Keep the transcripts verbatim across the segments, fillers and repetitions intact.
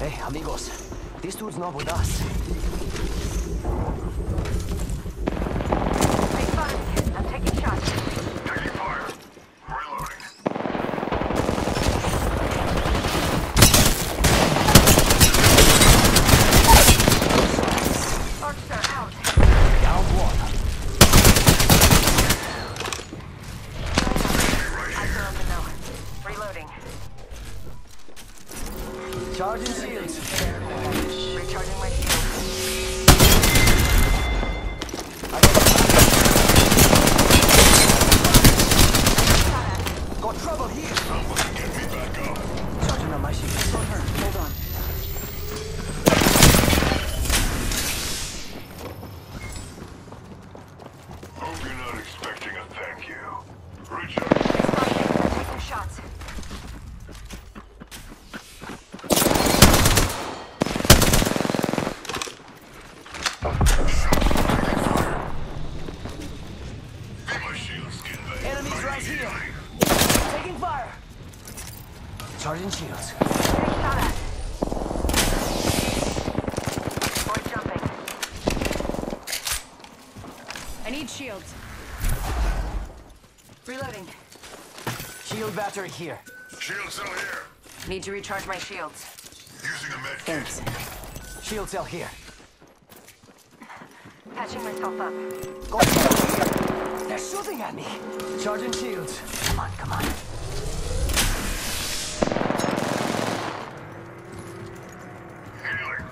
Hey, amigos. This dude's not with us. Hey, fine. I'm taking shots. Taking fire. Reloading. Archer out. Down one. Eyes are open now. Reloading. Charging shields. Recharging my shield. Got trouble here. Somebody get me back up. Charging on my shields. Hold on. Hope you're not expecting a thank you. Richard. Taking shots. Be my shield, skin bag. Enemies right here. Taking fire. Charging shields. Getting shot at. Boy jumping. I need shields. Reloading. Shield battery here. Shield cell here. Need to recharge my shields. Using a med kit. Thanks. Shield cell here. Patching myself up. Got trouble here. They're shooting at me. Charging shields. Come on, come on. Healing.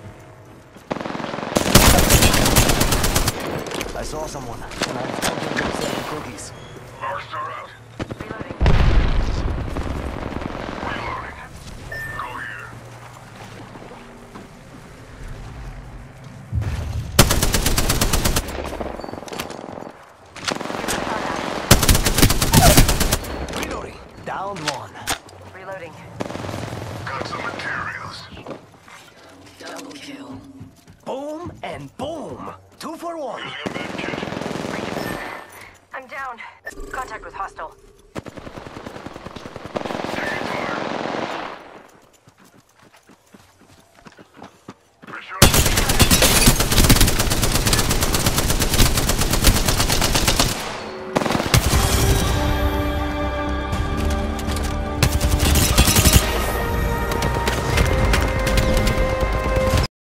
I saw someone, and I was talking to them cookies. Marks are out. Reloading. Reloading. Go here. Reloading. Down one. Reloading. Got some materials. Double kill. Boom and boom. Two for one. Using a med kit. I'm down. Contact with hostile.